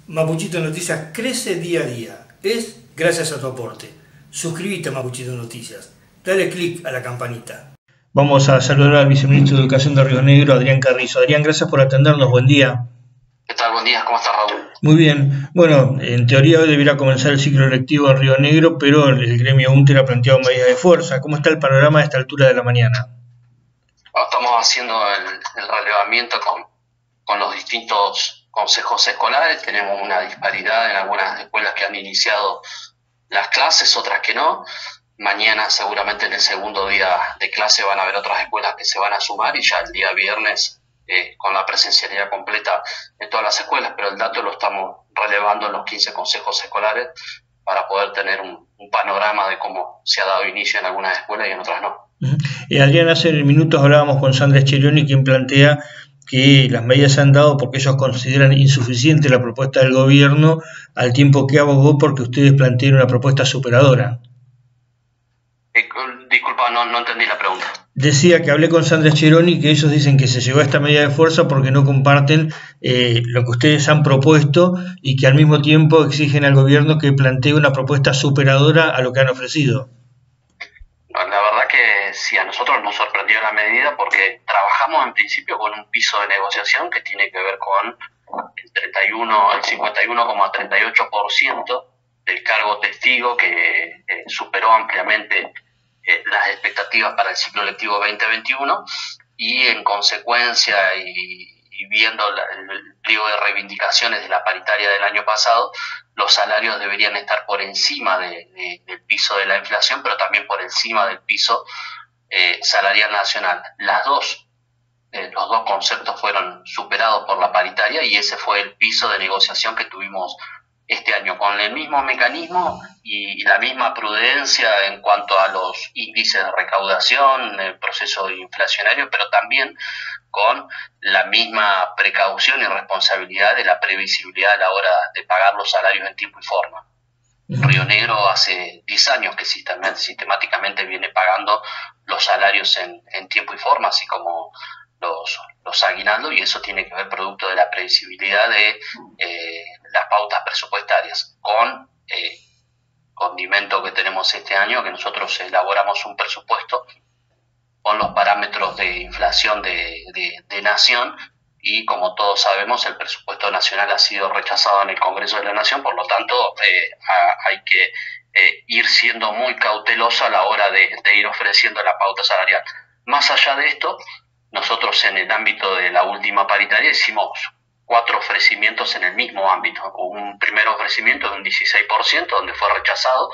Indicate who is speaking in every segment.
Speaker 1: Mapuchito Noticias crece día a día. Es gracias a tu aporte. Suscríbete a Mapuchito Noticias. Dale clic a la campanita.
Speaker 2: Vamos a saludar al viceministro de Educación de Río Negro, Adrián Carrizo. Adrián, gracias por atendernos. Buen día.
Speaker 3: ¿Qué tal? Buen día. ¿Cómo estás, Raúl?
Speaker 2: Muy bien. Bueno, en teoría hoy debiera comenzar el ciclo lectivo en Río Negro, pero el gremio UNTER ha planteado medidas de fuerza. ¿Cómo está el panorama a esta altura de la mañana?
Speaker 3: Estamos haciendo el relevamiento con los distintos consejos escolares. Tenemos una disparidad en algunas escuelas que han iniciado las clases, otras que no. Mañana seguramente en el segundo día de clase van a haber otras escuelas que se van a sumar y ya el día viernes con la presencialidad completa en todas las escuelas, pero el dato lo estamos relevando en los 15 consejos escolares para poder tener un panorama de cómo se ha dado inicio en algunas escuelas y en otras no.
Speaker 2: Adrián, hace minutos hablábamos con Sandra Scheroni, quien plantea que las medidas se han dado porque ellos consideran insuficiente la propuesta del gobierno, al tiempo que abogó porque ustedes plantean una propuesta superadora.
Speaker 3: Disculpa, no entendí la pregunta.
Speaker 2: Decía que hablé con Sandra Scheroni que ellos dicen que se llegó a esta medida de fuerza porque no comparten lo que ustedes han propuesto y que al mismo tiempo exigen al gobierno que plantee una propuesta superadora a lo que han ofrecido.
Speaker 3: La verdad que sí, a nosotros nos sorprendió la medida porque trabajamos en principio con un piso de negociación que tiene que ver con el 51,38% del cargo testigo que superó ampliamente las expectativas para el ciclo lectivo 2021 y en consecuencia y viendo el pliego de reivindicaciones de la paritaria del año pasado, los salarios deberían estar por encima del piso de la inflación, pero también por encima del piso salarial nacional. Los dos conceptos fueron superados por la paritaria y ese fue el piso de negociación que tuvimos este año, con el mismo mecanismo y la misma prudencia en cuanto a los índices de recaudación, el proceso inflacionario, pero también con la misma precaución y responsabilidad de la previsibilidad a la hora de pagar los salarios en tiempo y forma. Río Negro hace 10 años que sistemáticamente viene pagando los salarios en tiempo y forma, así como los aguinaldos, y eso tiene que ver producto de la previsibilidad de las pautas presupuestarias, con condimento que tenemos este año, que nosotros elaboramos un presupuesto con los parámetros de inflación de Nación, y como todos sabemos el presupuesto nacional ha sido rechazado en el Congreso de la Nación, por lo tanto hay que ir siendo muy cauteloso a la hora de ir ofreciendo la pauta salarial. Más allá de esto, nosotros en el ámbito de la última paritaria hicimos 4 ofrecimientos en el mismo ámbito. Un primer ofrecimiento de un 16%, donde fue rechazado.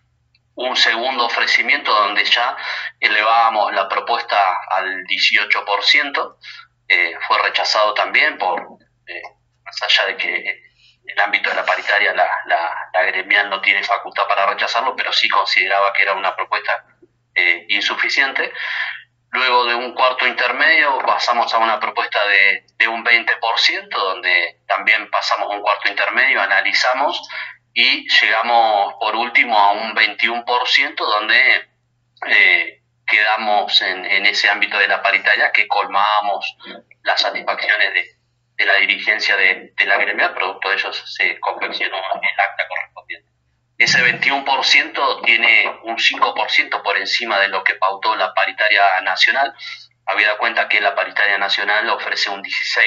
Speaker 3: Un segundo ofrecimiento donde ya elevábamos la propuesta al 18%, fue rechazado también más allá de que en el ámbito de la paritaria la gremial no tiene facultad para rechazarlo, pero sí consideraba que era una propuesta insuficiente. Luego de un cuarto intermedio pasamos a una propuesta de un 20%, donde también pasamos un cuarto intermedio, analizamos y llegamos por último a un 21%, donde quedamos en ese ámbito de la paritaria que colmábamos las satisfacciones de la dirigencia de la gremial. Producto de ellos se confeccionó el acta correspondiente. Ese 21% tiene un 5% por encima de lo que pautó la paritaria nacional, habida cuenta que la paritaria nacional ofrece un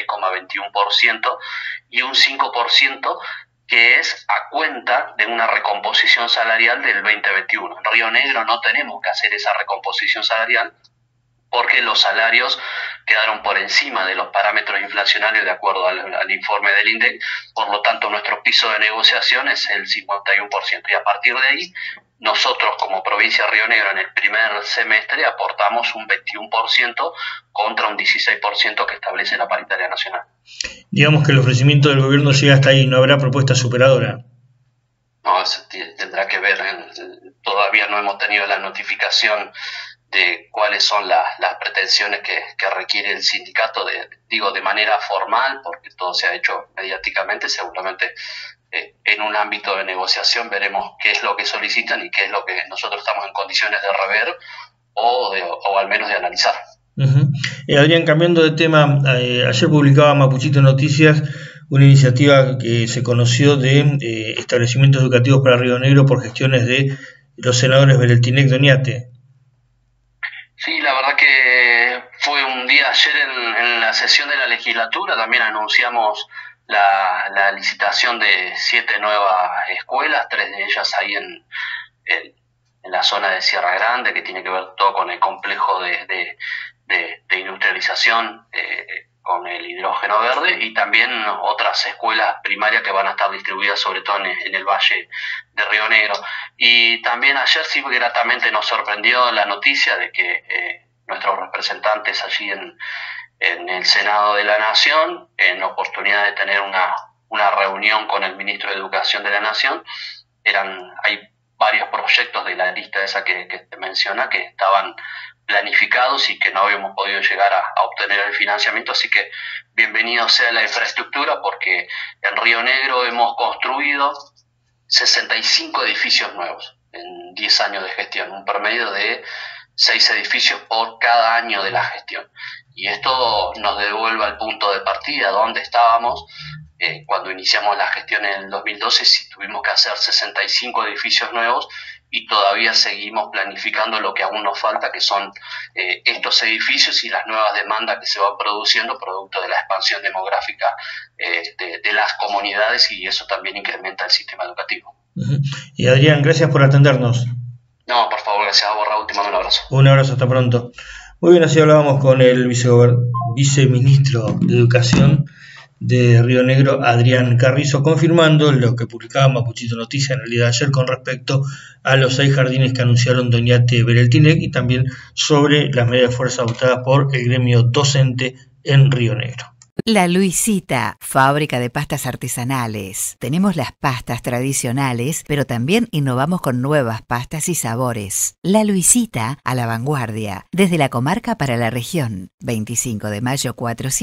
Speaker 3: 16,21% y un 5% que es a cuenta de una recomposición salarial del 2021. En Río Negro no tenemos que hacer esa recomposición salarial porque los salarios quedaron por encima de los parámetros inflacionarios de acuerdo al informe del INDEC, por lo tanto nuestro piso de negociación es el 51%, y a partir de ahí nosotros como provincia de Río Negro en el primer semestre aportamos un 21% contra un 16% que establece la paritaria nacional.
Speaker 2: Digamos que el ofrecimiento del gobierno llega hasta ahí, ¿no habrá propuesta superadora?
Speaker 3: No, eso tendrá que ver, todavía no hemos tenido la notificación de cuáles son las pretensiones que requiere el sindicato, de manera formal, porque todo se ha hecho mediáticamente. Seguramente en un ámbito de negociación veremos qué es lo que solicitan y qué es lo que nosotros estamos en condiciones de rever o al menos de analizar.
Speaker 2: Adrián, cambiando de tema, ayer publicaba Mapuchito Noticias una iniciativa que se conoció de establecimientos educativos para Río Negro por gestiones de los senadores Bereltinec y Oñate.
Speaker 3: Sí, la verdad que fue un día ayer en la sesión de la legislatura, también anunciamos la licitación de 7 nuevas escuelas, 3 de ellas ahí en la zona de Sierra Grande, que tiene que ver todo con el complejo de industrialización con el hidrógeno verde, y también otras escuelas primarias que van a estar distribuidas sobre todo en el Valle de Río Negro. Y también ayer sí gratamente nos sorprendió la noticia de que nuestros representantes allí en el Senado de la Nación, en oportunidad de tener una reunión con el ministro de Educación de la Nación, hay varios proyectos de la lista esa que te menciona que estaban planificados y que no habíamos podido llegar a obtener el financiamiento, así que bienvenido sea la infraestructura, porque en Río Negro hemos construido 65 edificios nuevos en 10 años de gestión, un promedio de 6 edificios por cada año de la gestión, y esto nos devuelve al punto de partida donde estábamos cuando iniciamos la gestión en el 2012. Si tuvimos que hacer 65 edificios nuevos, y todavía seguimos planificando lo que aún nos falta, que son estos edificios y las nuevas demandas que se van produciendo producto de la expansión demográfica de las comunidades, y eso también incrementa el sistema educativo.
Speaker 2: Y Adrián, gracias por atendernos.
Speaker 3: No, por favor, gracias a vos, Raúl, te mando un abrazo.
Speaker 2: Un abrazo, hasta pronto. Muy bien, así hablábamos con el viceministro de Educación de Río Negro, Adrián Carrizo, confirmando lo que publicaba Mapuchito Noticias en el día de ayer con respecto a los 6 jardines que anunciaron Oñate Bereltinec, y también sobre las medidas de fuerza adoptadas por el gremio docente en Río Negro.
Speaker 4: La Luisita, fábrica de pastas artesanales. Tenemos las pastas tradicionales, pero también innovamos con nuevas pastas y sabores. La Luisita, a la vanguardia, desde la comarca para la región. 25 de mayo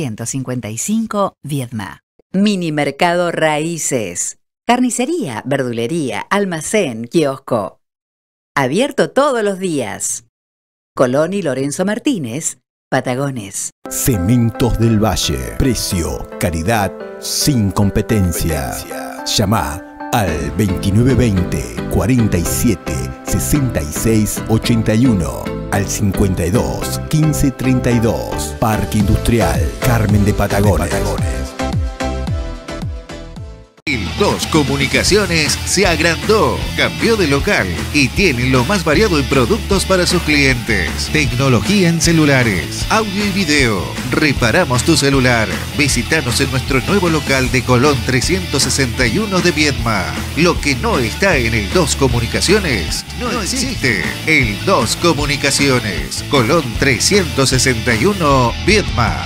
Speaker 4: 455, Viedma. Mini Mercado Raíces. Carnicería, verdulería, almacén, kiosco. Abierto todos los días. Colón y Lorenzo Martínez, Patagones.
Speaker 5: Cementos del Valle. Precio, calidad, sin competencia. Llama al 2920 47 66 81, al 52 15 32. Parque Industrial Carmen de Patagones.
Speaker 6: El 2 Comunicaciones se agrandó, cambió de local y tiene lo más variado en productos para sus clientes. Tecnología en celulares, audio y video. Reparamos tu celular. Visítanos en nuestro nuevo local de Colón 361 de Viedma. Lo que no está en el 2 Comunicaciones no existe. El 2 Comunicaciones, Colón 361 Viedma.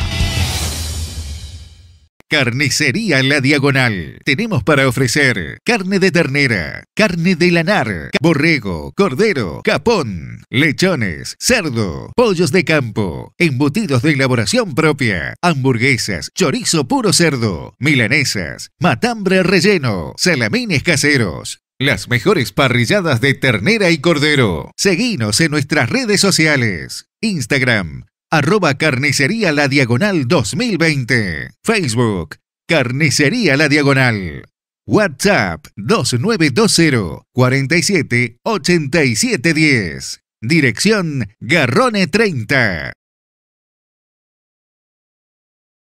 Speaker 6: Carnicería La Diagonal. Tenemos para ofrecer carne de ternera, carne de lanar, borrego, cordero, capón, lechones, cerdo, pollos de campo, embutidos de elaboración propia, hamburguesas, chorizo puro cerdo, milanesas, matambre relleno, salamines caseros. Las mejores parrilladas de ternera y cordero. Seguinos en nuestras redes sociales. Instagram, @Carnicería La Diagonal 2020. Facebook, Carnicería La Diagonal. WhatsApp 2920 47 87 10. Dirección Garrone 30.